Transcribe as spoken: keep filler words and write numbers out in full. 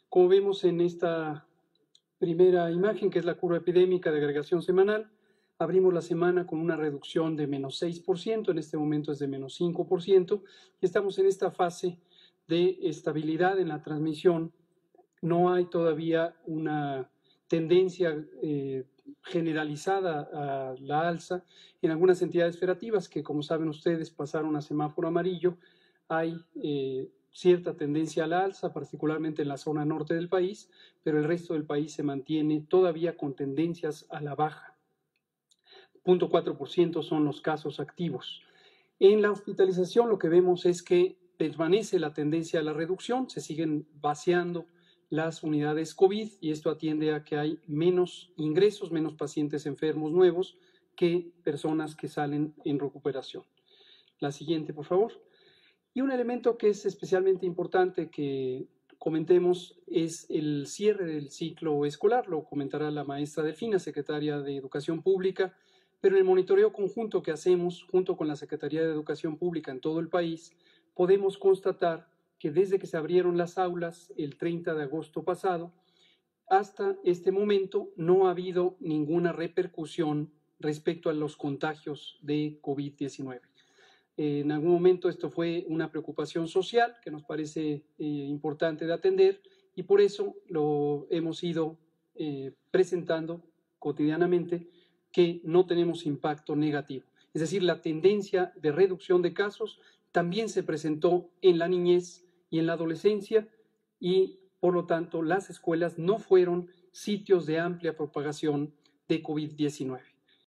Como vemos en esta primera imagen, que es la curva epidémica de agregación semanal, abrimos la semana con una reducción de menos seis por ciento, en este momento es de menos cinco por ciento, y estamos en esta fase de estabilidad en la transmisión. No hay todavía una tendencia eh, generalizada a la alza. En algunas entidades federativas que, como saben ustedes, pasaron a semáforo amarillo, hay eh, cierta tendencia a la alza, particularmente en la zona norte del país, pero el resto del país se mantiene todavía con tendencias a la baja. cero punto cuatro por ciento son los casos activos. En la hospitalización lo que vemos es que permanece la tendencia a la reducción, se siguen vaciando las unidades COVID y esto atiende a que hay menos ingresos, menos pacientes enfermos nuevos que personas que salen en recuperación. La siguiente, por favor. Y un elemento que es especialmente importante que comentemos es el cierre del ciclo escolar, lo comentará la maestra Delfina, secretaria de Educación Pública, pero en el monitoreo conjunto que hacemos junto con la Secretaría de Educación Pública en todo el país, podemos constatar que desde que se abrieron las aulas el treinta de agosto pasado, hasta este momento no ha habido ninguna repercusión respecto a los contagios de COVID diecinueve. En algún momento esto fue una preocupación social que nos parece eh, importante de atender y por eso lo hemos ido eh, presentando cotidianamente que no tenemos impacto negativo. Es decir, la tendencia de reducción de casos también se presentó en la niñez y en la adolescencia y, por lo tanto, las escuelas no fueron sitios de amplia propagación de COVID diecinueve.